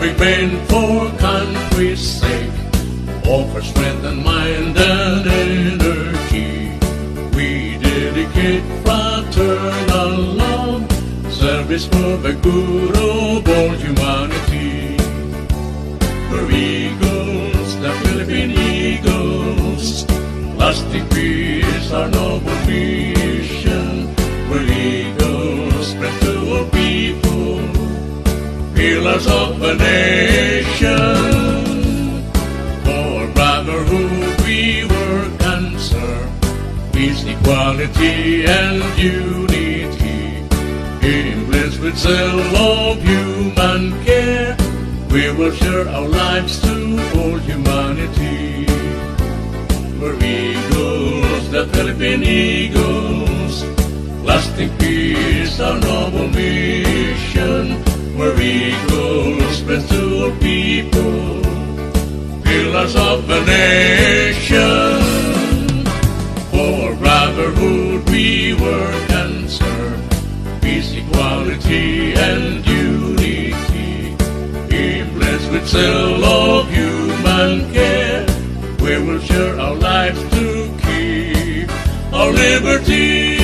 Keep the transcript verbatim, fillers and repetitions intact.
Serving men for country's sake, offer strength and mind and energy. We dedicate fraternal love, service for the good of all humanity. We're eagles, the Philippine Eagles, lasting peace, our noble mission. We're eagles, spread to all people, pillars of the nation. For brotherhood we work and serve, peace, equality, and unity. Blessed with zeal of human care, we will share our lives to all humanity. We're eagles, the Philippine Eagles, lasting peace, our noble mission. We're eagles, spread to all people, pillars of the nation. For brotherhood we work and serve, peace, equality, and unity. Blessed with zeal of human care, we will share our lives to keep our liberty.